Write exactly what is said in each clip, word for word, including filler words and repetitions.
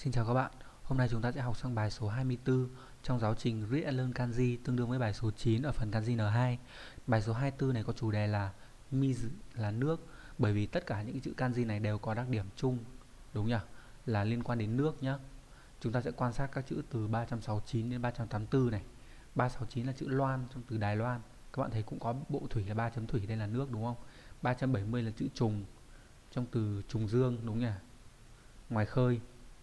Xin chào các bạn, hôm nay chúng ta sẽ học sang bài số hai mươi tư trong giáo trình Read and Learn Kanji tương đương với bài số chín ở phần Kanji N hai. Bài số hai mươi tư này có chủ đề là Mizu là nước, bởi vì tất cả những chữ Kanji này đều có đặc điểm chung, đúng nhỉ? Là liên quan đến nước nhá. Chúng ta sẽ quan sát các chữ từ ba trăm sáu mươi chín đến ba trăm tám mươi tư này. ba trăm sáu mươi chín là chữ Loan trong từ Đài Loan. Các bạn thấy cũng có bộ thủy là ba chấm thủy, đây là nước đúng không? ba trăm bảy mươi là chữ trùng trong từ Trùng Dương, đúng nhỉ? Ngoài khơi.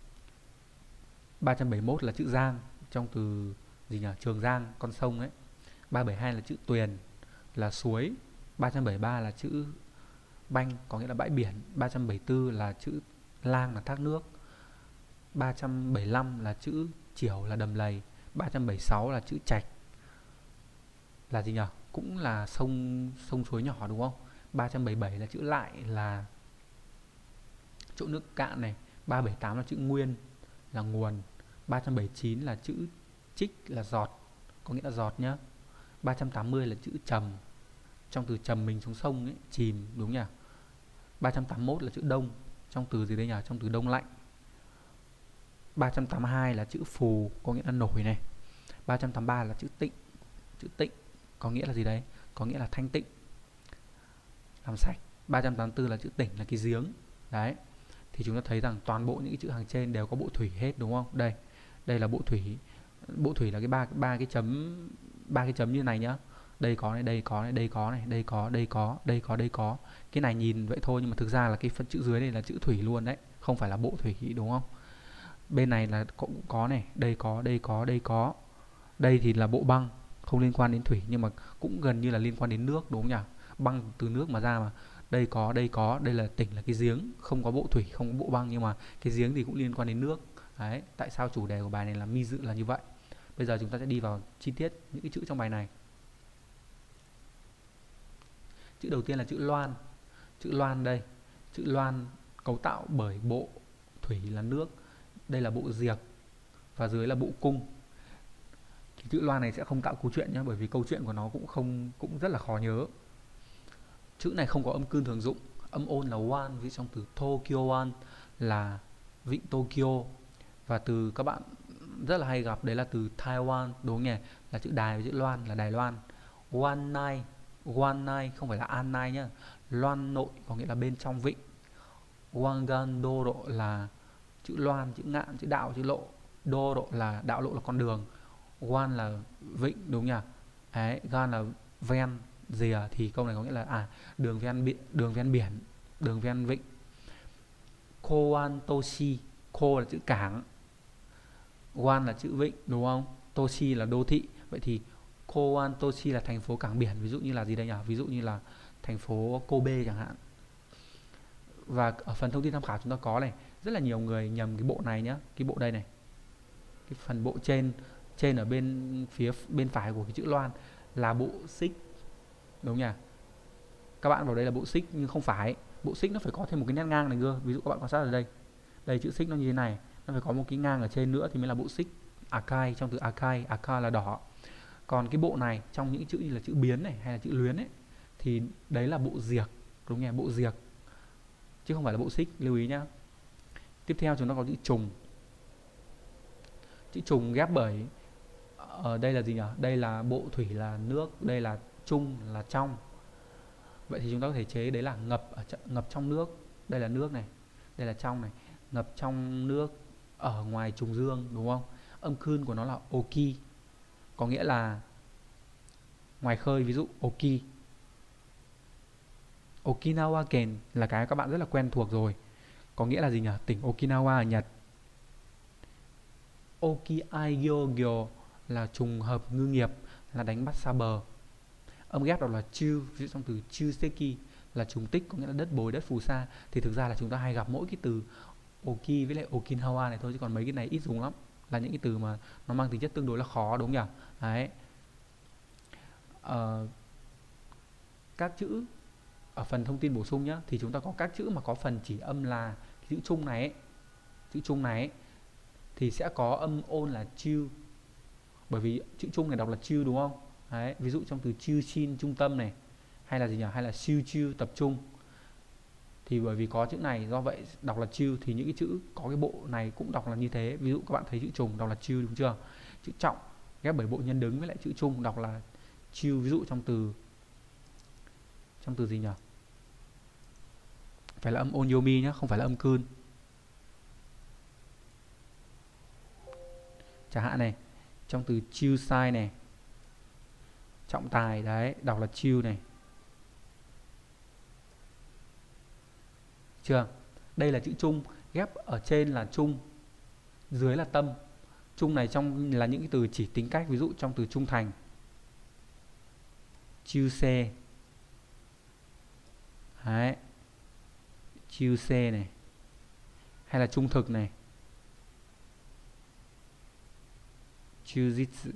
ba trăm bảy mươi mốt là chữ Giang trong từ gì nhỉ? Trường Giang, con sông ấy. ba trăm bảy mươi hai là chữ Tuyền là suối. ba trăm bảy mươi ba là chữ Banh có nghĩa là bãi biển. ba trăm bảy mươi tư là chữ Lang là thác nước. ba trăm bảy mươi lăm là chữ Chiểu là đầm lầy. ba trăm bảy mươi sáu là chữ Trạch là gì nhỉ? Cũng là sông sông suối nhỏ đúng không? ba trăm bảy mươi bảy là chữ Lại là chỗ nước cạn này. ba trăm bảy mươi tám là chữ Nguyên là nguồn. ba trăm bảy mươi chín là chữ Trích là giọt, có nghĩa là giọt nhá. ba trăm tám mươi là chữ Trầm trong từ trầm mình xuống sông ấy, chìm, đúng nhỉ? ba trăm tám mươi mốt là chữ Đông trong từ gì đây nhỉ? Trong từ đông lạnh. ba trăm tám mươi hai là chữ Phù có nghĩa là nổi này. ba trăm tám mươi ba là chữ Tịnh. Chữ Tịnh có nghĩa là gì đấy? Có nghĩa là thanh tịnh, làm sạch. ba trăm tám mươi tư là chữ Tỉnh là cái giếng. Đấy. Thì chúng ta thấy rằng toàn bộ những cái chữ hàng trên đều có bộ thủy hết đúng không? Đây, đây là bộ thủy. Bộ thủy là cái ba ba cái chấm ba cái chấm như này nhá. Đây có này, đây có này, đây có này, đây có, đây có, đây có, đây có. Cái này nhìn vậy thôi nhưng mà thực ra là cái phần chữ dưới này là chữ thủy luôn đấy, không phải là bộ thủy đúng không? Bên này là cũng có này, đây có, đây có, đây có. Đây thì là bộ băng, không liên quan đến thủy nhưng mà cũng gần như là liên quan đến nước đúng không nhỉ? Băng từ nước mà ra mà. Đây có, đây có, đây là tỉnh là cái giếng, không có bộ thủy, không có bộ băng nhưng mà cái giếng thì cũng liên quan đến nước. Đấy, tại sao chủ đề của bài này là mi dự là như vậy. Bây giờ chúng ta sẽ đi vào chi tiết những cái chữ trong bài này. Chữ đầu tiên là chữ Loan. Chữ Loan đây, chữ Loan cấu tạo bởi bộ thủy là nước, đây là bộ diệt và dưới là bộ cung. Cái chữ Loan này sẽ không tạo câu chuyện nhé, bởi vì câu chuyện của nó cũng không cũng rất là khó nhớ. Chữ này không có âm cương thường dụng, âm ôn là one, ví dụ trong từ Tokyo one là vịnh Tokyo, và từ các bạn rất là hay gặp đấy là từ Taiwan đúng không nhỉ, là chữ Đài với chữ Loan là Đài Loan. One night, one night không phải là an night nhá. Loan nội có nghĩa là bên trong vịnh. Wangan Doro là chữ Loan, chữ Ngạn, chữ đạo, chữ lộ. Doro là đạo lộ là con đường. Wan là vịnh đúng nhỉ? Đấy, Gan là ven rìa, thì câu này có nghĩa là à đường ven biển, đường ven biển, đường ven vịnh. Koan Toshi, Ko là chữ cảng, Wan là chữ vịnh đúng không? Toshi là đô thị. Vậy thì Koan Toshi là thành phố cảng biển, ví dụ như là gì đây nhỉ? Ví dụ như là thành phố Kobe chẳng hạn. Và ở phần thông tin tham khảo chúng ta có này, rất là nhiều người nhầm cái bộ này nhá, cái bộ đây này. Cái phần bộ trên trên ở bên phía bên phải của cái chữ Loan là bộ xích đúng nhỉ? Các bạn vào đây là bộ xích nhưng không phải. Bộ xích nó phải có thêm một cái nét ngang này cơ. Ví dụ các bạn quan sát ở đây, đây chữ xích nó như thế này, nó phải có một cái ngang ở trên nữa thì mới là bộ xích. Akai trong từ Akai, Akai là đỏ. Còn cái bộ này trong những chữ như là chữ biến này hay là chữ luyến ấy thì đấy là bộ diệt đúng nhỉ? Bộ diệt chứ không phải là bộ xích, lưu ý nhá. Tiếp theo chúng ta có chữ trùng. Chữ trùng ghép bởi ở đây là gì nhỉ? Đây là bộ thủy là nước, đây là trung là trong. Vậy thì chúng ta có thể chế đấy là ngập ở ngập trong nước, đây là nước này, đây là trong này, ngập trong nước ở ngoài trùng dương đúng không? Âm khương của nó là oki, có nghĩa là ngoài khơi, ví dụ oki. Okinawa Ken là cái các bạn rất là quen thuộc rồi, có nghĩa là gì nhỉ? Tỉnh Okinawa ở Nhật. Okiaigyo là trùng hợp ngư nghiệp, là đánh bắt xa bờ. Âm ghép đó là chu, ví dụ trong từ chuseki là trùng tích, có nghĩa là đất bồi, đất phù sa. Thì thực ra là chúng ta hay gặp mỗi cái từ oki với lại okinawa này thôi, chứ còn mấy cái này ít dùng lắm, là những cái từ mà nó mang tính chất tương đối là khó đúng nhỉ? Đấy. Ờ, các chữ ở phần thông tin bổ sung nhá, thì chúng ta có các chữ mà có phần chỉ âm là chữ chung này ấy. Chữ chung này ấy, thì sẽ có âm ôn là chiu, bởi vì chữ chung này đọc là chiu đúng không? Đấy, ví dụ trong từ chiu chin trung tâm này, hay là gì nhỉ? Hay là siêu chiu tập trung. Thì bởi vì có chữ này, do vậy đọc là chill, thì những cái chữ có cái bộ này cũng đọc là như thế. Ví dụ các bạn thấy chữ trùng đọc là chill, đúng chưa? Chữ trọng ghép bởi bộ nhân đứng với lại chữ chung đọc là chill. Ví dụ trong từ trong từ gì nhỉ? Phải là âm onyomi nhé, không phải là âm cun. Chẳng hạn này, trong từ chill sai này, trọng tài đấy, đọc là chill này. Chưa? Đây là chữ chung, ghép ở trên là chung, dưới là tâm. Chung này trong là những cái từ chỉ tính cách, ví dụ trong từ trung thành, chill xe. Đấy. Chill xe này. Hay là trung thực này, chujitsu,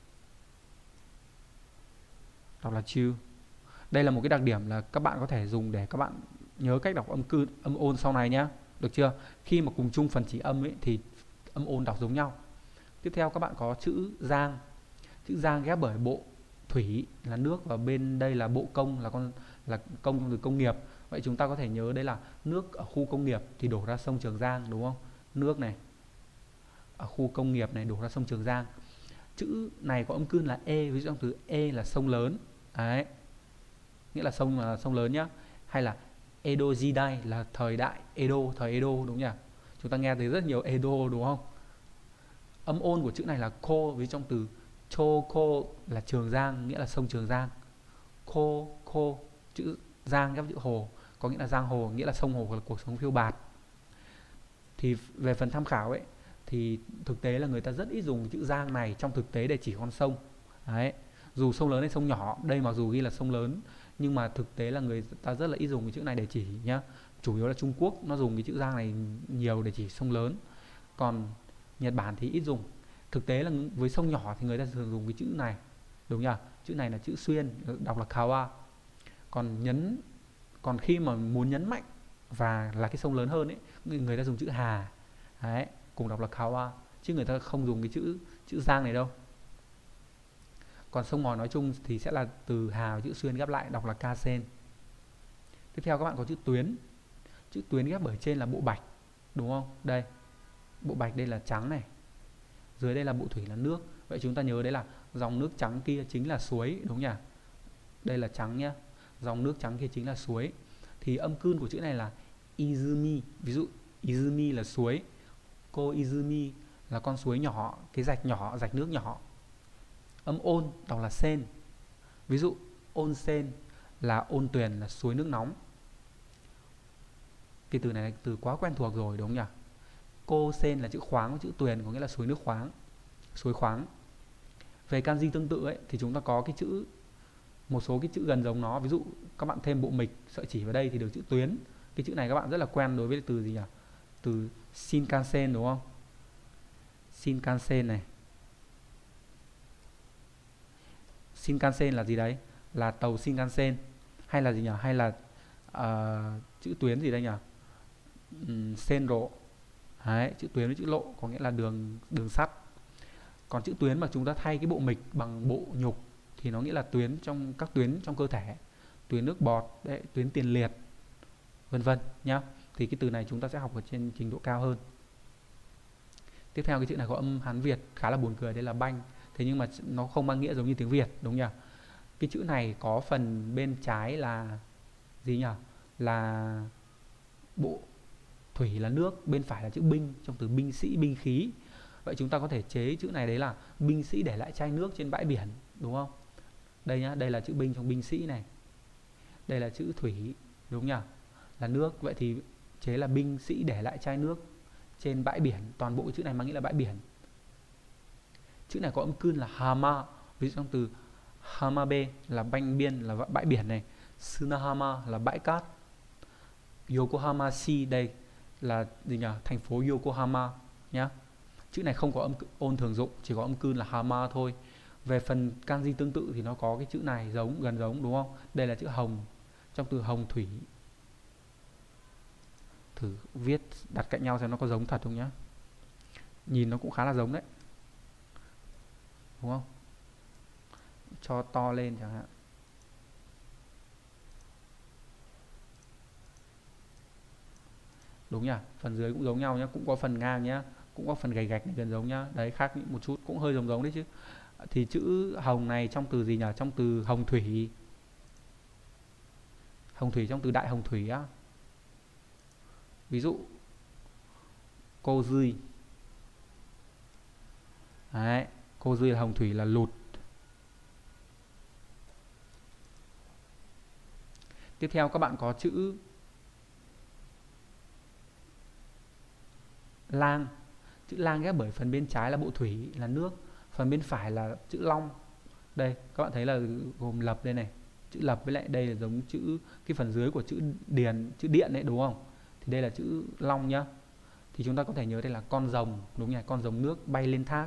đọc là chill. Đây là một cái đặc điểm là các bạn có thể dùng để các bạn nhớ cách đọc âm cư, âm ôn sau này nhé. Được chưa? Khi mà cùng chung phần chỉ âm ấy thì âm ôn đọc giống nhau. Tiếp theo các bạn có chữ giang. Chữ giang ghép bởi bộ thủy là nước, và bên đây là bộ công là con là công trong từ công nghiệp. Vậy chúng ta có thể nhớ đây là nước ở khu công nghiệp thì đổ ra sông Trường Giang, đúng không? Nước này ở khu công nghiệp này đổ ra sông Trường Giang. Chữ này có âm cương là e, ví dụ trong từ e là sông lớn. Đấy. Nghĩa là sông là sông lớn nhá. Hay là Edo Jidai là thời đại Edo, thời Edo, đúng nhỉ? Chúng ta nghe thấy rất nhiều Edo, đúng không? Âm ôn của chữ này là ko, ví dụ trong từ Choko là Trường Giang, nghĩa là sông Trường Giang. Ko, ko, chữ Giang ghép chữ hồ, có nghĩa là giang hồ, nghĩa là sông hồ là cuộc sống phiêu bạt. Thì về phần tham khảo ấy, thì thực tế là người ta rất ít dùng chữ giang này trong thực tế để chỉ con sông. Đấy. Dù sông lớn hay sông nhỏ, đây mặc dù ghi là sông lớn, nhưng mà thực tế là người ta rất là ít dùng cái chữ này để chỉ nhá. Chủ yếu là Trung Quốc nó dùng cái chữ giang này nhiều để chỉ sông lớn, còn Nhật Bản thì ít dùng. Thực tế là với sông nhỏ thì người ta thường dùng cái chữ này, đúng nhỉ? Chữ này là chữ xuyên, đọc là kawa. Còn nhấn còn khi mà muốn nhấn mạnh và là cái sông lớn hơn ấy, người ta dùng chữ hà. Đấy, cùng đọc là kawa, chứ người ta không dùng cái chữ chữ giang này đâu. Còn sông ngòi nói chung thì sẽ là từ hà và chữ xuyên ghép lại, đọc là kasen. Tiếp theo các bạn có chữ tuyến. Chữ tuyến ghép bởi trên là bộ bạch, đúng không? Đây, bộ bạch đây là trắng này, dưới đây là bộ thủy là nước. Vậy chúng ta nhớ đấy là dòng nước trắng kia chính là suối, đúng nhỉ? Đây là trắng nhá, dòng nước trắng kia chính là suối. Thì âm cương của chữ này là izumi, ví dụ izumi là suối, cô izumi là con suối nhỏ, cái rạch nhỏ, rạch nước nhỏ. Âm ôn đọc là sen, ví dụ onsen là ôn tuyền, là suối nước nóng. Cái từ này là từ quá quen thuộc rồi, đúng không nhỉ? Cô sen là chữ khoáng, chữ tuyền có nghĩa là suối nước khoáng, suối khoáng. Về kanji tương tự ấy thì chúng ta có cái chữ, một số cái chữ gần giống nó, ví dụ các bạn thêm bộ mịch sợi chỉ vào đây thì được chữ tuyến. Cái chữ này các bạn rất là quen đối với từ gì nhỉ? Từ Shinkansen, đúng không? Shinkansen này. Shinkansen là gì đấy? Là tàu Shinkansen. Hay là gì nhỉ? Hay là uh, chữ tuyến gì đây nhỉ? Um, Senro. Đấy, chữ tuyến với chữ lộ có nghĩa là đường đường sắt. Còn chữ tuyến mà chúng ta thay cái bộ mịch bằng bộ nhục thì nó nghĩa là tuyến trong các tuyến trong cơ thể, tuyến nước bọt, đấy, tuyến tiền liệt, vân vân nhá. Thì cái từ này chúng ta sẽ học ở trên trình độ cao hơn. Tiếp theo cái chữ này có âm Hán Việt khá là buồn cười, đây là banh. Thế nhưng mà nó không mang nghĩa giống như tiếng Việt, đúng nhỉ? Cái chữ này có phần bên trái là gì nhỉ? Là bộ thủy là nước, bên phải là chữ binh trong từ binh sĩ, binh khí. Vậy chúng ta có thể chế chữ này đấy là binh sĩ để lại chai nước trên bãi biển, đúng không? Đây nhá, đây là chữ binh trong binh sĩ này. Đây là chữ thủy, đúng nhỉ? Là nước. Vậy thì chế là binh sĩ để lại chai nước trên bãi biển. Toàn bộ chữ này mang nghĩa là bãi biển. Chữ này có âm cương là hama, ví dụ trong từ hamabe là banh biên, là bãi biển này. Sunahama là bãi cát. Yokohama Sea đây là gì nhỉ? Thành phố Yokohama nhá. Chữ này không có âm ôn thường dụng, chỉ có âm cương là hama thôi. Về phần kanji tương tự thì nó có cái chữ này giống, gần giống, đúng không? Đây là chữ hồng trong từ hồng thủy. Thử viết đặt cạnh nhau xem nó có giống thật không nhá. Nhìn nó cũng khá là giống đấy, đúng không? Cho to lên chẳng hạn. đúng nhỉ, phần dưới cũng giống nhau nhá, cũng có phần ngang nhá, cũng có phần gạch gạch này gần giống nhá, đấy khác một chút, cũng hơi giống giống đấy chứ. Thì chữ hồng này trong từ gì nhỉ? Trong từ hồng thủy. Hồng thủy trong từ đại hồng thủy á. Ví dụ cô dươi. Đấy, cô dươi là hồng thủy là lụt. Tiếp theo các bạn có chữ lang. Chữ lang ghép bởi phần bên trái là bộ thủy là nước, phần bên phải là chữ long. Đây, các bạn thấy là gồm lập đây này, chữ lập với lại đây là giống chữ cái phần dưới của chữ điền, chữ điện đấy đúng không? Thì đây là chữ long nhá. Thì chúng ta có thể nhớ đây là con rồng, đúng nhỉ, con rồng nước bay lên thác.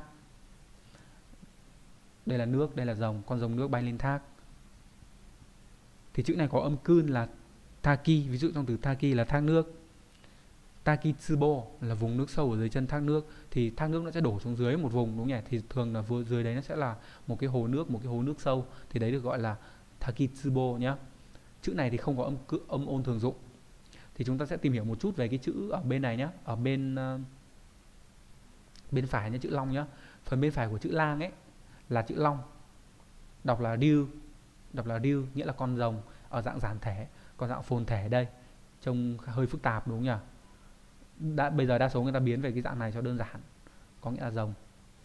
Đây là nước, đây là rồng, con rồng nước bay lên thác. Thì chữ này có âm cương là Taki, ví dụ trong từ Taki là thác nước. Takitsubo là vùng nước sâu ở dưới chân thác nước, thì thác nước nó sẽ đổ xuống dưới một vùng đúng nhỉ, thì thường là vừa dưới đấy nó sẽ là một cái hồ nước, một cái hồ nước sâu, thì đấy được gọi là Takitsubo nhá. Chữ này thì không có âm âm ôn thường dụng. Thì chúng ta sẽ tìm hiểu một chút về cái chữ ở bên này nhá, ở bên uh, bên phải nhá, chữ long nhá. Phần bên phải của chữ lang ấy là chữ long, đọc là điêu, đọc là điêu nghĩa là con rồng ở dạng giản thể, còn dạng phồn thể đây trông hơi phức tạp đúng không nhỉ? Đã, bây giờ đa số người ta biến về cái dạng này cho đơn giản, có nghĩa là rồng.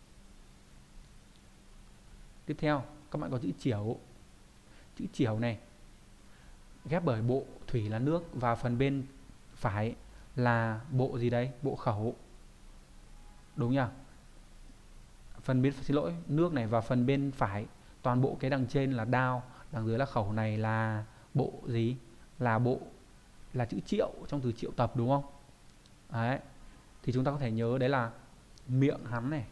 Tiếp theo các bạn có chữ chiểu. Chữ chiểu này ghép bởi bộ thủy là nước và phần bên phải là bộ gì đấy, bộ khẩu, đúng nhỉ? Phần bên xin lỗi nước này, và phần bên phải toàn bộ cái đằng trên là đao, đằng dưới là khẩu, này là bộ gì, là bộ là chữ triệu trong từ triệu tập đúng không? Đấy, thì chúng ta có thể nhớ đấy là miệng hắn này.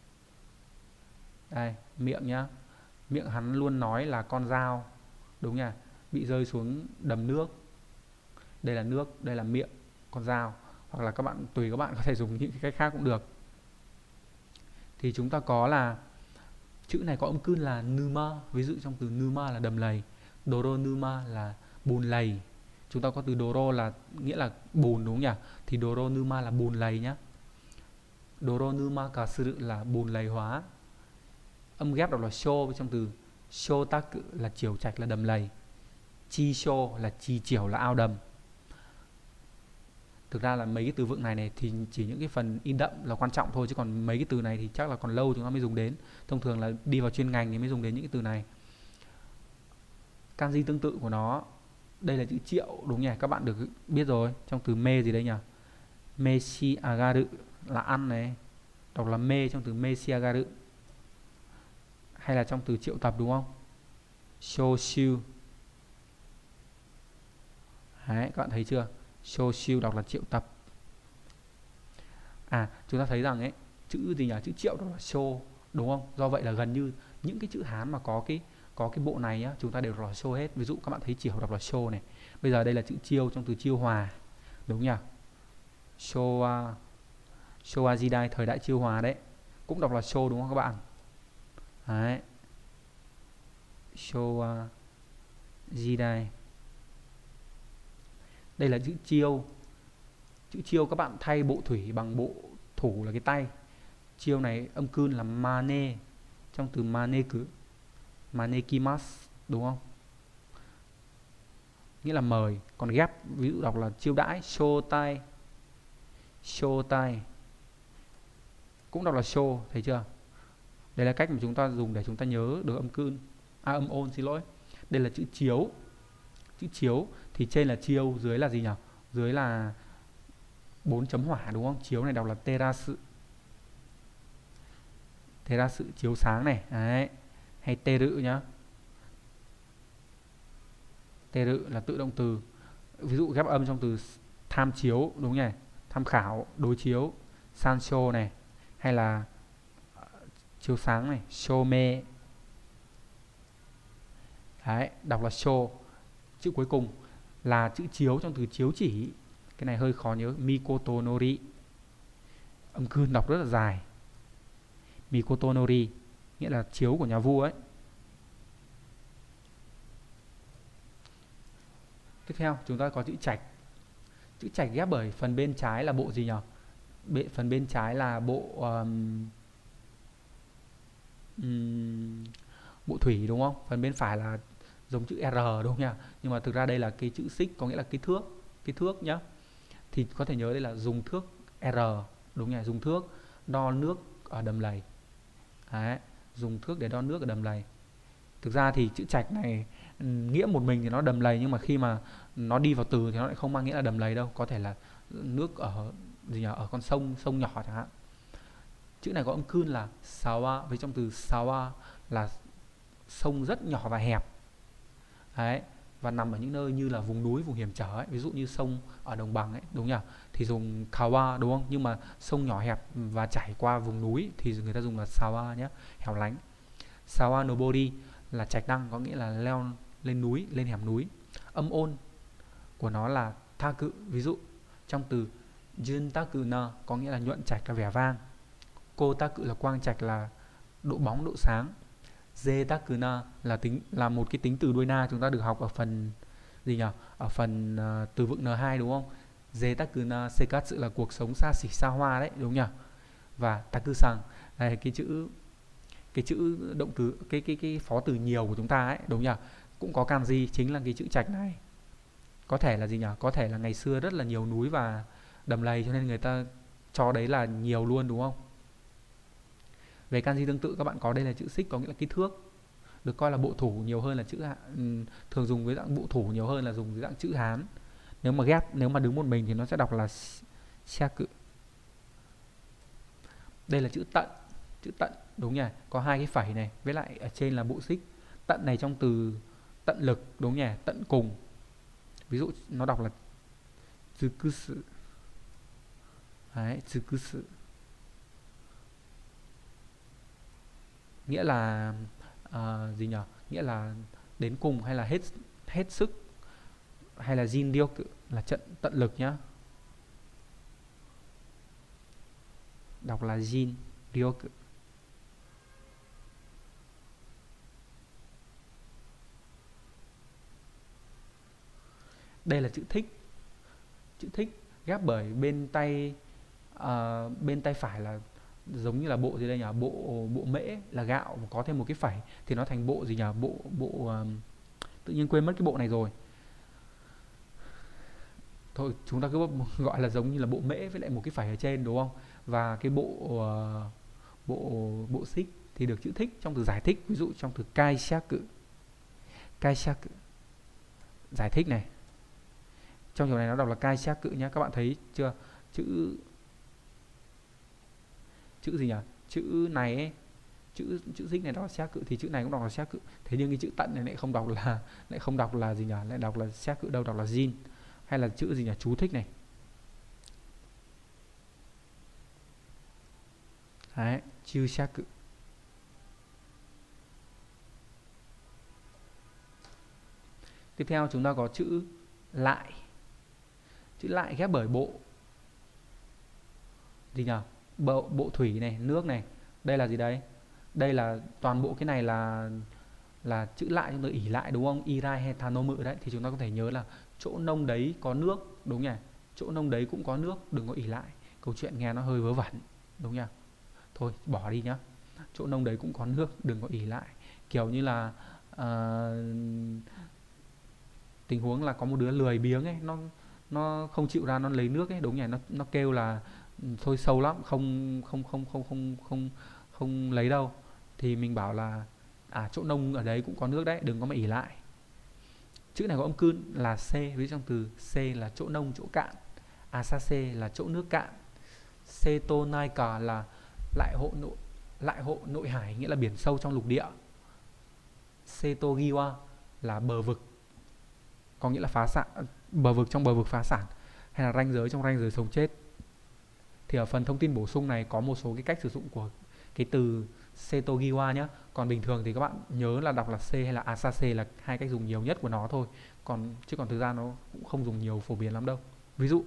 Đây, miệng nhá. Miệng hắn luôn nói là con dao, đúng nhỉ? Bị rơi xuống đầm nước. Đây là nước, đây là miệng, con dao. Hoặc là các bạn, tùy các bạn có thể dùng những cái cách khác cũng được. Thì chúng ta có là chữ này có âm cương là numa, ví dụ trong từ numa là đầm lầy, doro numa là bùn lầy. Chúng ta có từ doro là nghĩa là bùn đúng không nhỉ? Thì doro numa là bùn lầy nhá. Doro numa kasuru là bùn lầy hóa. Âm ghép đọc là sho trong từ shotaku là chiều trạch là đầm lầy. Chi sho là chi chiều là ao đầm. Thực ra là mấy cái từ vựng này này thì chỉ những cái phần in đậm là quan trọng thôi, chứ còn mấy cái từ này thì chắc là còn lâu chúng ta mới dùng đến. Thông thường là đi vào chuyên ngành thì mới dùng đến những cái từ này. Kanji tương tự của nó, đây là chữ triệu đúng nhỉ, các bạn được biết rồi. Trong từ me gì đây nhỉ? Meshi agaru là ăn này, đọc là me trong từ meshi agaru. Hay là trong từ triệu tập đúng không? Shoshu. Đấy, các bạn thấy chưa? Shoshu đọc là triệu tập. À, chúng ta thấy rằng ấy, chữ gì nhỉ? Chữ triệu đọc là sho, đúng không? Do vậy là gần như những cái chữ Hán mà có cái có cái bộ này á, chúng ta đều đọc là sho hết. Ví dụ các bạn thấy chiều đọc là sho này. Bây giờ đây là chữ chiêu trong từ chiêu hòa, đúng nhỉ? Showa, Showa Jidai, thời đại chiêu hòa đấy, cũng đọc là sho đúng không các bạn? Đấy. Showa Jidai. Đây là chữ chiêu. Chữ chiêu các bạn thay bộ thủy bằng bộ thủ là cái tay. Chiêu này âm cương là mane trong từ maneku, manekimasu đúng không? Nghĩa là mời. Còn ghép ví dụ đọc là chiêu đãi, shotai, shotai cũng đọc là sho, thấy chưa? Đây là cách mà chúng ta dùng để chúng ta nhớ được âm cương, à âm ôn xin lỗi. Đây là chữ chiếu. Chữ chiếu thì trên là chiêu, dưới là gì nhỉ? Dưới là bốn chấm hỏa đúng không? Chiếu này đọc là terasu. Terasu chiếu sáng này, đấy. Hay teru nhá. Teru là tự động từ. Ví dụ ghép âm trong từ tham chiếu đúng nhỉ? Tham khảo, đối chiếu, sansho này, hay là chiếu sáng này, shome. Đấy, đọc là sho. Chữ cuối cùng là chữ chiếu trong từ chiếu chỉ. Cái này hơi khó nhớ, mikoto nori. Âm cương đọc rất là dài. Mikoto nori nghĩa là chiếu của nhà vua ấy. Tiếp theo chúng ta có chữ trạch. Chữ trạch ghép bởi phần bên trái là bộ gì nhỉ? Bệ, phần bên trái là bộ um, um, bộ thủy đúng không? Phần bên phải là giống chữ R đúng không nhỉ? Nhưng mà thực ra đây là cái chữ xích, có nghĩa là cái thước, cái thước nhá. Thì có thể nhớ đây là dùng thước R đúng nhỉ? Dùng thước đo nước ở đầm lầy. Đấy, dùng thước để đo nước ở đầm lầy. Thực ra thì chữ trạch này nghĩa một mình thì nó đầm lầy, nhưng mà khi mà nó đi vào từ thì nó lại không mang nghĩa là đầm lầy đâu, có thể là nước ở gì nhỉ, ở con sông sông nhỏ chẳng hạn. Chữ này có âm cun là sawa, với trong từ sawa là sông rất nhỏ và hẹp. Đấy, và nằm ở những nơi như là vùng núi, vùng hiểm trở ấy. Ví dụ như sông ở đồng bằng ấy, đúng nhỉ, thì dùng kawa đúng không? Nhưng mà sông nhỏ hẹp và chảy qua vùng núi thì người ta dùng là sawa nhé, hẻo lánh. Sawa nobori là trạch đăng, có nghĩa là leo lên núi, lên hẻm núi. Âm ôn của nó là taku, ví dụ trong từ jun taku na có nghĩa là nhuận trạch, là vẻ vang. Ko taku là quang trạch, là độ bóng, độ sáng. Ze taku na là tính là một cái tính từ đuôi na chúng ta được học ở phần gì nhỉ? Ở phần uh, từ vựng N hai đúng không? Ze taku na sekatsu là cuộc sống xa xỉ xa hoa đấy, đúng nhỉ? Và taku sang là cái chữ cái chữ động từ, cái cái cái phó từ nhiều của chúng ta ấy, đúng nhỉ? Cũng có kanji, chính là cái chữ trạch này. Có thể là gì nhỉ? Có thể là ngày xưa rất là nhiều núi và đầm lầy cho nên người ta cho đấy là nhiều luôn, đúng không? Về kanji tương tự các bạn có đây là chữ xích, có nghĩa là kích thước, được coi là bộ thủ nhiều hơn là chữ Hán, thường dùng với dạng bộ thủ nhiều hơn là dùng với dạng chữ Hán. Nếu mà ghép, nếu mà đứng một mình thì nó sẽ đọc là shaku. Đây là chữ tận, chữ tận đúng nhỉ, có hai cái phẩy này, với lại ở trên là bộ xích. Tận này trong từ tận lực đúng nhỉ, tận cùng. Ví dụ nó đọc là tsukusu. Đấy, tsukusu nghĩa là uh, gì nhỉ? Nghĩa là đến cùng hay là hết hết sức, hay là jin ryoku là trận tận lực nhá. Đọc là jin ryoku. Đây là chữ thích. Chữ thích ghép bởi bên tay uh, bên tay phải là giống như là bộ gì đây nhỉ? Bộ bộ mễ là gạo, có thêm một cái phẩy thì nó thành bộ gì nhỉ? Bộ bộ uh, tự nhiên quên mất cái bộ này rồi. Thôi chúng ta cứ gọi là giống như là bộ mễ với lại một cái phẩy ở trên đúng không? Và cái bộ uh, bộ bộ xích thì được chữ thích trong từ giải thích, ví dụ trong từ kaishaku. Kaishaku giải thích này. Trong chỗ này nó đọc là kaishaku nhé, các bạn thấy chưa? Chữ chữ gì nhỉ? Chữ này ấy, chữ chữ xích này đọc là shaku thì chữ này cũng đọc là shaku. Thế nhưng cái chữ tận này lại không đọc là lại không đọc là gì nhỉ? Lại đọc là shaku đâu, đọc là jin. Hay là chữ gì nhỉ? Chú thích này. Đấy, chữ shaku. Tiếp theo chúng ta có chữ lại. Chữ lại ghép bởi bộ gì nhỉ? Bộ, bộ thủy này, nước này. Đây là gì đấy? Đây là toàn bộ cái này là là chữ lại chúng ta ỉ lại đúng không? Irai hay thanomu đấy, thì chúng ta có thể nhớ là chỗ nông đấy có nước, đúng nhỉ? Chỗ nông đấy cũng có nước, đừng có ỉ lại. Câu chuyện nghe nó hơi vớ vẩn, đúng nhỉ? Thôi bỏ đi nhá. Chỗ nông đấy cũng có nước, đừng có ỉ lại. Kiểu như là uh, tình huống là có một đứa lười biếng ấy, nó nó không chịu ra nó lấy nước ấy, đúng nhỉ? Nó nó kêu là thôi sâu lắm, không không không không không không không lấy đâu. Thì mình bảo là à chỗ nông ở đấy cũng có nước đấy, đừng có mà ỉ lại. Chữ này có âm cun là c, ví trong từ c là chỗ nông, chỗ cạn. Asase là chỗ nước cạn. Seto Naika là lại hộ nội lại hộ nội hải, nghĩa là biển sâu trong lục địa. Seto Giwa là bờ vực, có nghĩa là phá sản, bờ vực trong bờ vực phá sản, hay là ranh giới trong ranh giới sống chết. Thì ở phần thông tin bổ sung này có một số cái cách sử dụng của cái từ Seto Giwa nhé. Còn bình thường thì các bạn nhớ là đọc là C hay là Asase là hai cách dùng nhiều nhất của nó thôi. Còn chứ còn thực ra nó cũng không dùng nhiều phổ biến lắm đâu. Ví dụ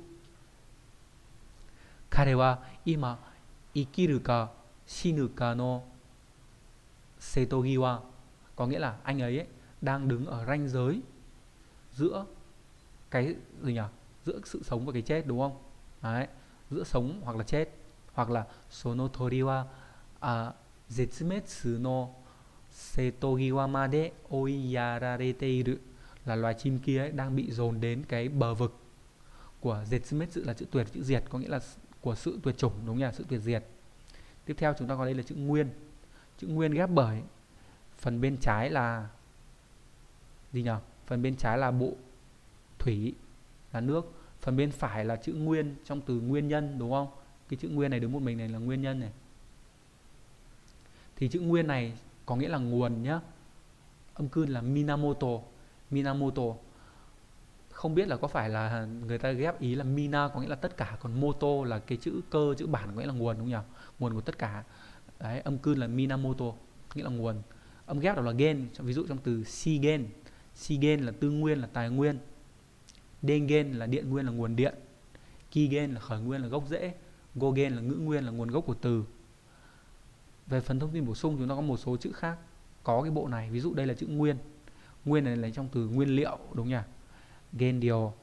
Kare wa ima ikiru ka shinu ka no Seto Giwa, có nghĩa là anh ấy, ấy đang đứng ở ranh giới giữa cái gì nhỉ? giữa sự sống và cái chết, đúng không? Đấy, giữa sống hoặc là chết. Hoặc là sono tori wa à, zetsumetsu no setogiwa made oiyararete iru, là loài chim kia ấy, đang bị dồn đến cái bờ vực của zetsumetsu là chữ tuyệt, chữ diệt, có nghĩa là của sự tuyệt chủng, đúng nhỉ, sự tuyệt diệt. Tiếp theo chúng ta có đây là chữ nguyên. Chữ nguyên ghép bởi phần bên trái là gì nhỉ? Phần bên trái là bộ thủy là nước, phần bên phải là chữ nguyên trong từ nguyên nhân, đúng không? Cái chữ nguyên này đứng một mình này là nguyên nhân này. Thì chữ nguyên này có nghĩa là nguồn nhá. Âm cương là minamoto. Minamoto. Không biết là có phải là người ta ghép ý là mina có nghĩa là tất cả, còn moto là cái chữ cơ, chữ bản có nghĩa là nguồn, đúng không nhỉ? Nguồn của tất cả. Đấy, âm cương là minamoto, nghĩa là nguồn. Âm ghép đó là gen, ví dụ trong từ shigen. Shigen là tư nguyên, là tài nguyên. Dengen là điện nguyên, là nguồn điện. Kigen là khởi nguyên, là gốc rễ. Gogen là ngữ nguyên, là nguồn gốc của từ. Về phần thông tin bổ sung chúng ta có một số chữ khác có cái bộ này, ví dụ đây là chữ nguyên. Nguyên này là trong từ nguyên liệu, đúng nhỉ? Gendio.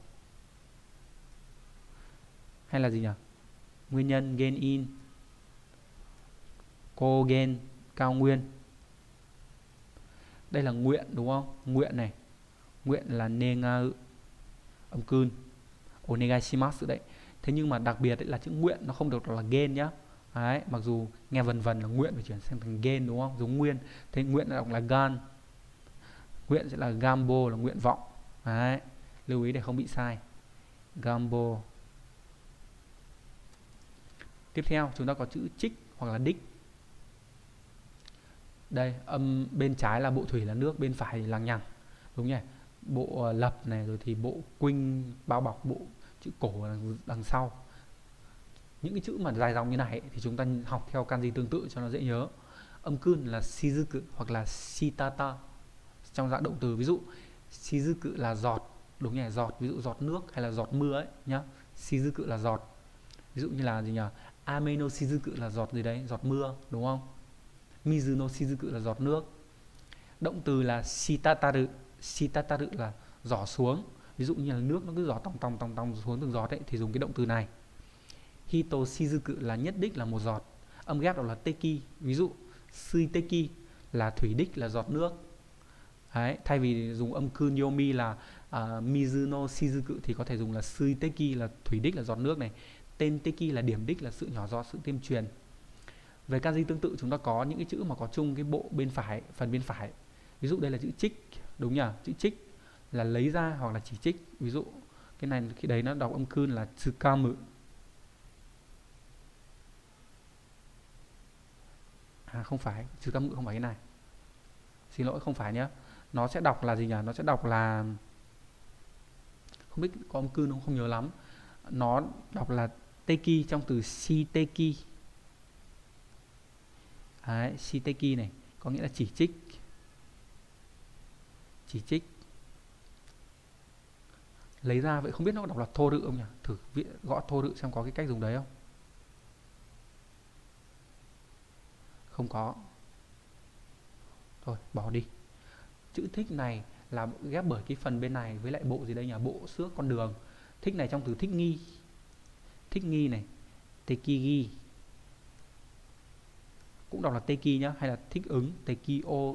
Hay là gì nhỉ? Nguyên nhân, gen in. Kogen, cao nguyên. Đây là nguyện, đúng không? Nguyện này. Nguyện là negau, âm cun. Onegaishimasu đấy. Thế nhưng mà đặc biệt đấy là chữ nguyện nó không được là gen nhá. Đấy, mặc dù nghe vần vần là nguyện phải chuyển sang thành gen, đúng không? Giống nguyên. Thế nguyện là đọc là gan. Nguyện sẽ là gambo, là nguyện vọng. Đấy, lưu ý để không bị sai. Gambo. Tiếp theo chúng ta có chữ trích hoặc là đích. Đây, âm bên trái là bộ thủy là nước, bên phải là nhằng, đúng nhỉ? Bộ lập này, rồi thì bộ quinh bao bọc, bộ chữ cổ đằng, đằng sau. Những cái chữ mà dài dòng như này ấy, thì chúng ta học theo kanji tương tự cho nó dễ nhớ. Âm cun là shizuku hoặc là shitata trong dạng động từ, ví dụ shizuku là giọt, đúng nhỉ? Giọt, ví dụ giọt nước hay là giọt mưa ấy nhá. Shizuku là giọt. Ví dụ như là gì nhỉ? Ame no shizuku là giọt gì đấy, giọt mưa, đúng không? Mizu no shizuku là giọt nước. Động từ là shitataru. Shitataru là giỏ xuống. Ví dụ như là nước nó cứ giỏ tòng tòng tòng tòng xuống từng giọt ấy thì dùng cái động từ này. Hito shizuku là nhất đích, là một giọt. Âm ghép đó là teki. Ví dụ suiteki là thủy đích, là giọt nước. Đấy, thay vì dùng âm kun yomi là uh, mizu no shizuku thì có thể dùng là suiteki là thủy đích, là giọt nước này. Tên teki là điểm đích, là sự nhỏ giọt, sự tiêm truyền. Về kanji tương tự chúng ta có những cái chữ mà có chung cái bộ bên phải, phần bên phải. Ví dụ đây là chữ trích, đúng nhỉ? Chữ trích là lấy ra hoặc là chỉ trích. Ví dụ cái này khi đấy nó đọc âm kun là tsukamu. À không phải, tsukamu không phải cái này. Xin lỗi, không phải nhá. Nó sẽ đọc là gì nhỉ? Nó sẽ đọc là, không biết có âm kun không, không nhớ lắm. Nó đọc là teki trong từ shiteki. Đấy, shiteki này có nghĩa là chỉ trích. Chỉ trích. Lấy ra, vậy không biết nó đọc là thô rự không nhỉ? Thử gõ thô rự xem có cái cách dùng đấy không? Không có. Thôi, bỏ đi. Chữ thích này là ghép bởi cái phần bên này với lại bộ gì đây nhỉ? Bộ xước con đường. Thích này trong từ thích nghi. Thích nghi này, tekigi. Cũng đọc là teki nhá, hay là thích ứng, tekio.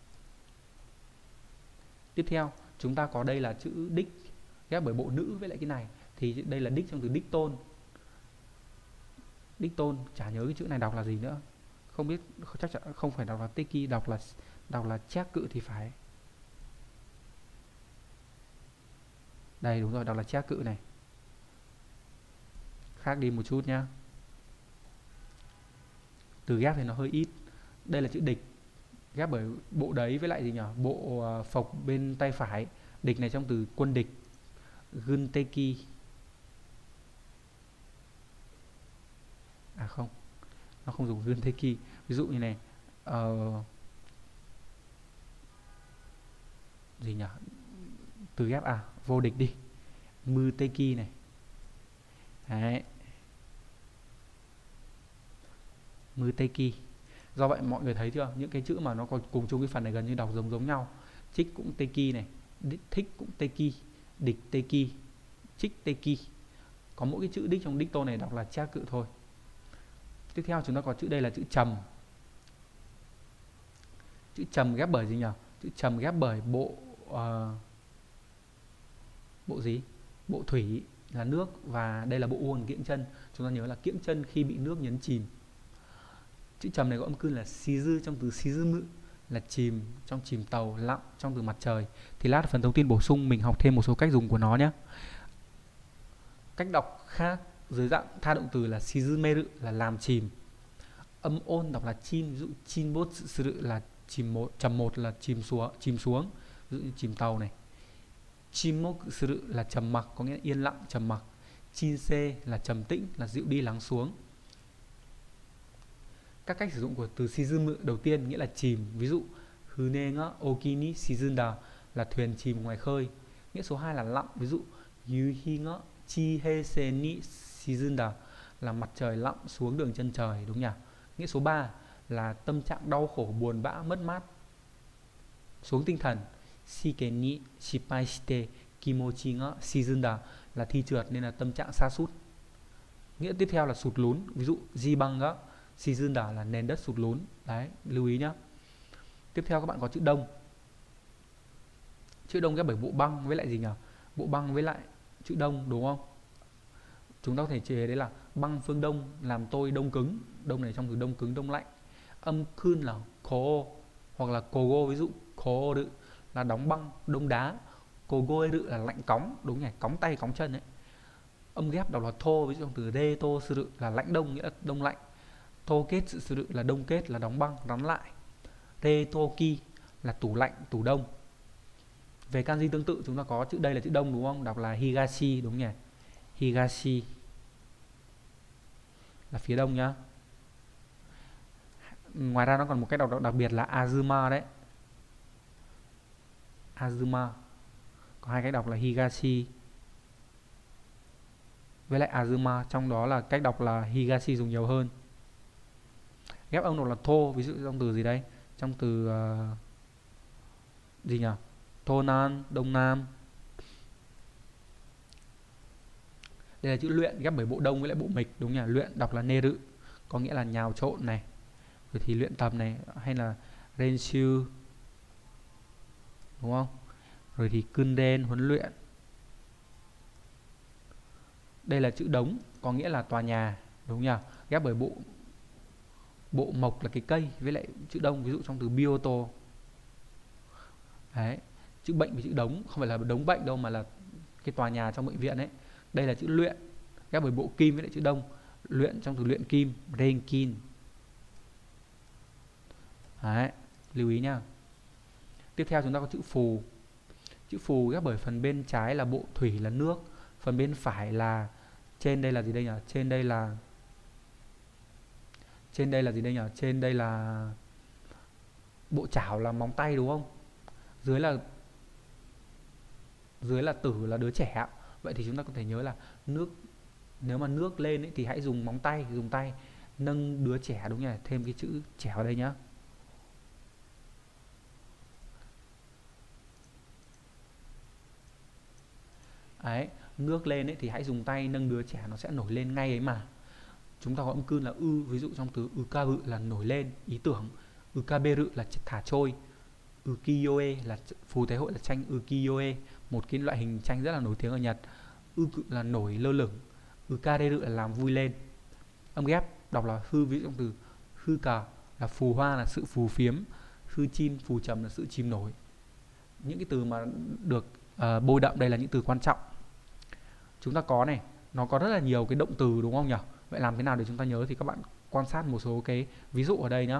Tiếp theo, chúng ta có đây là chữ đích ghép bởi bộ nữ với lại cái này. Thì đây là đích trong từ đích tôn. Đích tôn, chả nhớ cái chữ này đọc là gì nữa. Không biết, chắc chắn không phải đọc là teki, đọc là đọc là chác cự thì phải. Đây đúng rồi, đọc là chác cự này. Khác đi một chút nhá. Từ ghép thì nó hơi ít. Đây là chữ địch, ghép bởi bộ đấy với lại gì nhỉ? Bộ phộc bên tay phải. Địch này trong từ quân địch, gunteki. À không, nó không dùng gunteki. Ví dụ như này, uh, gì nhỉ? Từ ghép à, vô địch đi, muteki này. Đấy, muteki. Do vậy mọi người thấy chưa, những cái chữ mà nó còn cùng chung cái phần này gần như đọc giống giống nhau. Trích cũng teki này, thích cũng teki, địch teki, Chikteki. Có mỗi cái chữ đích trong dicto này đọc là cha cự thôi. Tiếp theo chúng ta có chữ đây là chữ trầm. Chữ trầm ghép bởi gì nhỉ? Chữ trầm ghép bởi bộ uh, bộ gì? Bộ thủy là nước, và đây là bộ uốn kiễng chân. Chúng ta nhớ là kiễng chân khi bị nước nhấn chìm. Chữ trầm này có âm cương là shizu trong từ shizumu là chìm, trong chìm tàu, lặn trong từ mặt trời. Thì lát phần thông tin bổ sung mình học thêm một số cách dùng của nó nhé. Cách đọc khác dưới dạng tha động từ là shizumeru là làm chìm. Âm ôn đọc là chin, ví dụ chinbotsu là chìm một, trầm một là chìm xuống, chìm xuống, ví dụ như chìm tàu này. Chimoku là trầm mặc, có nghĩa là yên lặng, trầm mặc. Chinse là trầm tĩnh, là dịu đi, lắng xuống. Các cách sử dụng của từ shizumu đầu tiên nghĩa là chìm, ví dụ hune ga oki ni shizunda là thuyền chìm ngoài khơi. Nghĩa số hai là lặn, ví dụ yuhi ga chihese ni shizunda là mặt trời lặn xuống đường chân trời, đúng nhỉ? Nghĩa số ba là tâm trạng đau khổ, buồn bã, mất mát, xuống tinh thần. Shiken ni shippai shite kimochi ga shizunda là thi trượt nên là tâm trạng sa sút. Nghĩa tiếp theo là sụt lún, ví dụ jibang ga shizunda là nền đất sụt lún. Đấy, lưu ý nhá. Tiếp theo các bạn có chữ đông. Chữ đông ghép bởi bộ băng với lại gì nhỉ? Bộ băng với lại chữ đông, đúng không? Chúng ta có thể chế đấy là băng phương đông làm tôi đông cứng. Đông này trong từ đông cứng, đông lạnh. Âm khưn là ko hoặc là kogo, ví dụ koru là đóng băng, đông đá. Kogoeru là lạnh cóng, đúng nhỉ? Cóng tay, cóng chân ấy. Âm ghép đọc là thô, ví dụ trong từ reto suru là lạnh đông, nghĩa là đông lạnh. Toket suru là đông kết, là đóng băng, rắn lại. Retoki là tủ lạnh, tủ đông. Về kanji tương tự chúng ta có chữ đây là chữ đông, đúng không? Đọc là higashi, đúng nhỉ? Higashi là phía đông nhá. Ngoài ra nó còn một cách đọc đặc biệt là azuma đấy. Azuma. Có hai cách đọc là higashi với lại azuma, trong đó là cách đọc là higashi dùng nhiều hơn. Ghép âm đọc là thô, ví dụ trong từ gì đây? Trong từ uh, gì nhỉ? Tonan, đông nam. Đây là chữ luyện ghép bởi bộ đông với lại bộ mịch, đúng nhỉ? Luyện đọc là neru, có nghĩa là nhào trộn này. Rồi thì luyện tập này, hay là renshu, đúng không? Rồi thì kunden, huấn luyện. Đây là chữ đống, có nghĩa là tòa nhà, đúng nhỉ? Ghép bởi bộ bộ mộc là cái cây với lại chữ đông, ví dụ trong từ bioto. Đấy, chữ bệnh với chữ đống không phải là đống bệnh đâu mà là cái tòa nhà trong bệnh viện ấy. Đây là chữ luyện ghép bởi bộ kim với lại chữ đông, luyện trong từ luyện kim, renkin. Đấy, lưu ý nhá. Tiếp theo chúng ta có chữ phù. Chữ phù ghép bởi phần bên trái là bộ thủy là nước, phần bên phải là trên đây là gì đây nhỉ? Trên đây là Trên đây là gì đây nhỉ? Trên đây là bộ chảo là móng tay, đúng không? Dưới là Dưới là tử là đứa trẻ. Vậy thì chúng ta có thể nhớ là nước, nếu mà nước lên ấy, thì hãy dùng móng tay, dùng tay nâng đứa trẻ, đúng nhỉ? Thêm cái chữ trẻ vào đây nhá. Đấy, nước lên ấy thì hãy dùng tay nâng đứa trẻ, nó sẽ nổi lên ngay ấy mà. Chúng ta có âm cương là ư, ví dụ trong từ ukabu là nổi lên, ý tưởng. Ukaberu là thả trôi. Ukiyo-e là phù thế hội là tranh ukiyo-e, một cái loại hình tranh rất là nổi tiếng ở Nhật. Uku là nổi lơ lửng. Ukareru là làm vui lên. Âm ghép đọc là hư, ví dụ trong từ hư cà là phù hoa, là sự phù phiếm. Hư chim, phù trầm là sự chìm nổi. Những cái từ mà được uh, bôi đậm đây là những từ quan trọng. Chúng ta có này, nó có rất là nhiều cái động từ, đúng không nhỉ? Vậy làm thế nào để chúng ta nhớ thì các bạn quan sát một số cái ví dụ ở đây nhá.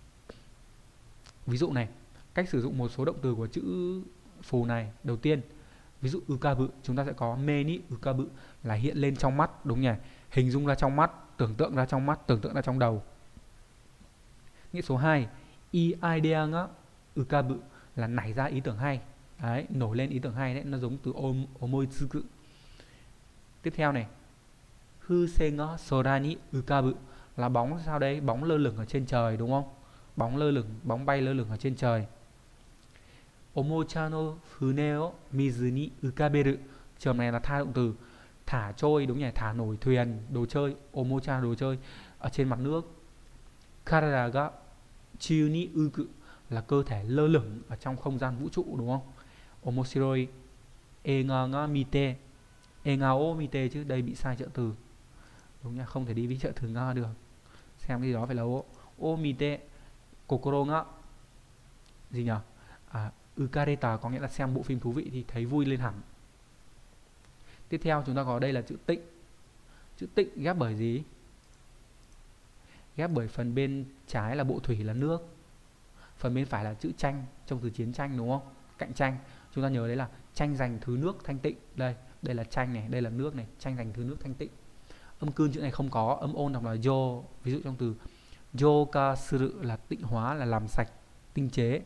Ví dụ này, cách sử dụng một số động từ của chữ phù này. Đầu tiên, ví dụ ukabu, chúng ta sẽ có me ni ukabu là hiện lên trong mắt, đúng nhỉ? Hình dung ra trong mắt, tưởng tượng ra trong mắt, tưởng tượng ra trong đầu. Nghĩa số hai, i idea ga ukabu là nảy ra ý tưởng hay. Đấy, nổi lên ý tưởng hay đấy, nó giống từ omoitsuku. Tiếp theo này, husei ga sora ni ukabu là bóng sao đấy? Bóng lơ lửng ở trên trời, đúng không? Bóng lơ lửng, bóng bay lơ lửng ở trên trời. Omocha no fune o mizu ni ukaberu Trường này là tha động từ thả trôi, đúng nhỉ, thả nổi thuyền, đồ chơi, omocha đồ chơi ở trên mặt nước. Karada ga chiu ni uku là cơ thể lơ lửng ở trong không gian vũ trụ, đúng không? Omoshiroi eiga ga mite, eiga o mite chứ, đây bị sai trợ từ, đúng nhá, không thể đi với trợ từ nga được. Xem cái gì đó phải là o. O mite kokoro ga gì nhỉ? À, ukareta có nghĩa là xem bộ phim thú vị thì thấy vui lên hẳn. Tiếp theo chúng ta có đây là chữ tịnh. Chữ tịnh ghép bởi gì? Ghép bởi phần bên trái là bộ thủy là nước, phần bên phải là chữ tranh trong từ chiến tranh, đúng không? Cạnh tranh. Chúng ta nhớ đấy là tranh giành thứ nước thanh tịnh. Đây, đây là tranh này, đây là nước này, tranh giành thứ nước thanh tịnh. Âm cương chữ này không có, âm ôn đọc là yo. Ví dụ trong từ yoka suru là tịnh hóa, là làm sạch, tinh chế.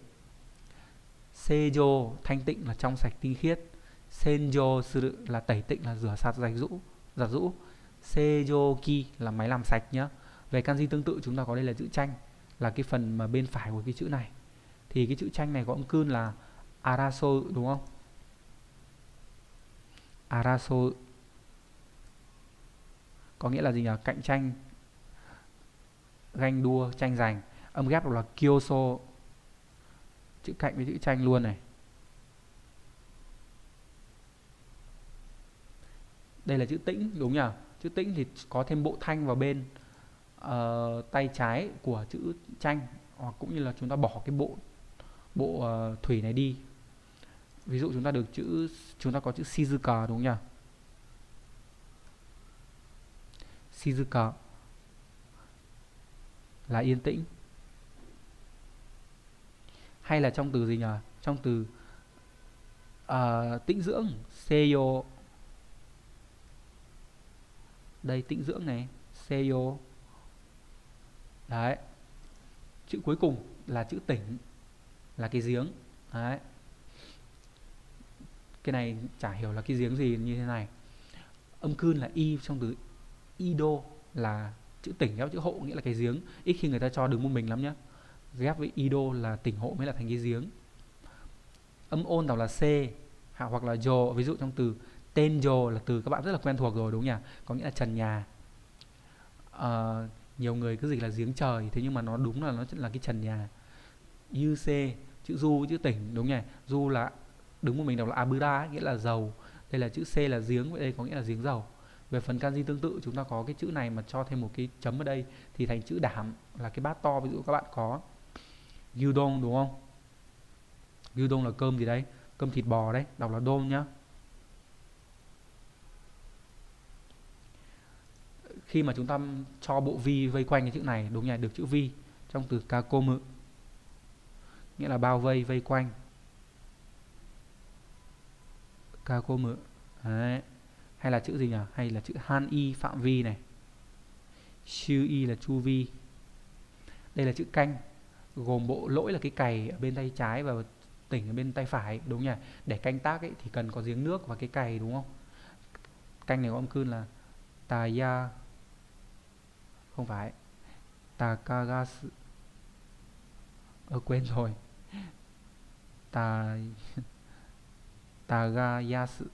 Seijo thanh tịnh là trong sạch, tinh khiết. Senjo suru là tẩy tịnh, là rửa sạch, giặt rũ, giặt rũ. Seijoki là máy làm sạch nhá. Về kanji tương tự chúng ta có đây là chữ tranh, là cái phần mà bên phải của cái chữ này. Thì cái chữ tranh này có âm cương là araso, đúng không? Araso có nghĩa là gì nhỉ? Cạnh tranh, ganh đua, tranh giành. Âm ghép là kyoso, chữ cạnh với chữ tranh luôn này. Đây là chữ tĩnh, đúng nhỉ? Chữ tĩnh thì có thêm bộ thanh vào bên uh, tay trái của chữ tranh, hoặc cũng như là chúng ta bỏ cái bộ bộ uh, thủy này đi. Ví dụ chúng ta được chữ, chúng ta có chữ shizuka, đúng nhỉ? Shizuka là yên tĩnh. Hay là trong từ gì nhỉ? Trong từ uh, tĩnh dưỡng, seiyo. Đây tĩnh dưỡng này, seiyo. Đấy. Chữ cuối cùng là chữ tỉnh, là cái giếng. Đấy. Cái này chả hiểu là cái giếng gì như thế này. Âm cương là y trong từ ido là chữ tỉnh ghép chữ hộ, nghĩa là cái giếng. Ít khi người ta cho đứng một mình lắm nhá. Ghép với ido là tỉnh hộ mới là thành cái giếng. Âm ôn đọc là c hoặc là jo. Ví dụ trong từ tenjo là từ các bạn rất là quen thuộc rồi, đúng nhỉ? Có nghĩa là trần nhà. À, nhiều người cứ dịch là giếng trời, thế nhưng mà nó đúng là nó là cái trần nhà. Yu-c, chữ du với chữ tỉnh, đúng nhỉ? Du là đứng một mình đọc là abura, nghĩa là dầu. Đây là chữ c là giếng, vậy đây có nghĩa là giếng dầu. Về phần kanji tương tự chúng ta có cái chữ này mà cho thêm một cái chấm ở đây thì thành chữ đảm, là cái bát to. Ví dụ các bạn có gyudon, đúng không? Gyudon là cơm gì đấy? Cơm thịt bò đấy, đọc là don nhá. Khi mà chúng ta cho bộ vi vây quanh cái chữ này, đúng nhỉ, được chữ vi trong từ kakomu, nghĩa là bao vây, vây quanh. Kakomu. Đấy. Hay là chữ gì nhỉ? Hay là chữ han y, phạm vi này. Shu y là chu vi. Đây là chữ canh, gồm bộ lỗi là cái cày ở bên tay trái và tỉnh ở bên tay phải, đúng nhỉ? Để canh tác ấy thì cần có giếng nước và cái cày, đúng không? Canh này có âm cương là taya, không phải, takagasu. Ờ quên rồi. Ta tagayasu.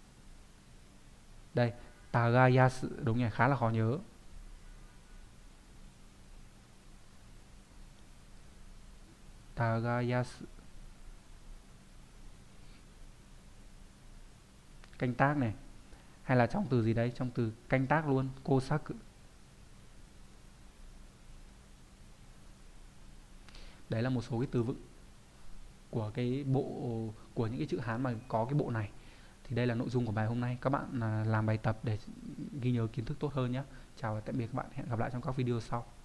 Đây, tagayasu, đúng nhỉ, khá là khó nhớ. Tagayasu. Canh tác này. Hay là trong từ gì đấy, trong từ canh tác luôn, kosaku. Đấy là một số cái từ vựng của cái bộ, của những cái chữ Hán mà có cái bộ này. Thì đây là nội dung của bài hôm nay. Các bạn làm bài tập để ghi nhớ kiến thức tốt hơn nhé. Chào và tạm biệt các bạn. Hẹn gặp lại trong các video sau.